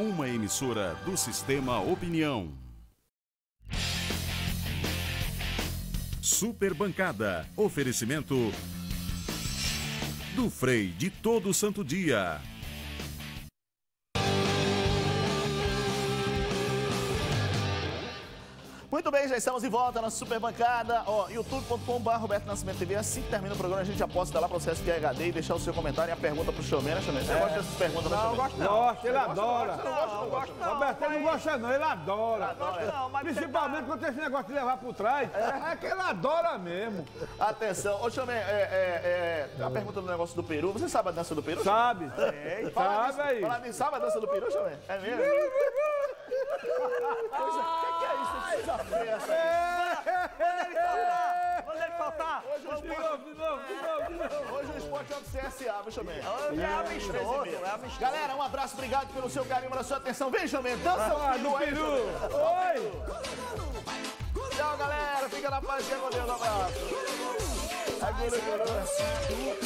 uma emissora do Sistema Opinião. Super Bancada, oferecimento do Frei de Todo Santo Dia. Muito bem, já estamos de volta na Super Bancada. youtube.com/Roberto Nascimento TV. Assim que termina o programa, a gente já posta lá para você assistir HD e deixar o seu comentário e a pergunta pro Showman, né, Showman? Você gosta dessas perguntas, né, Showman? Não, gosto não. Gosta, ele adora. Não gosto não. Roberto, ele não gosta não, ele adora. Mas Principalmente quando tem esse negócio de levar por trás, é que ele adora mesmo. Atenção, ô Showman, a pergunta do negócio do peru. Você sabe a dança do peru? Sabe? Sabe aí. Fala nisso, sabe a dança do peru, Showman? É mesmo? O que é isso? Que desafio é essa? Manda ele faltar! Hoje o esporte é o do CSA, viu, Showman? É amistoso. Galera, um abraço, obrigado pelo seu carinho, pela sua atenção. Vem, Showman, dança do peru. Oi! Tchau, galera. Fica na paz, fica com Deus. Um abraço.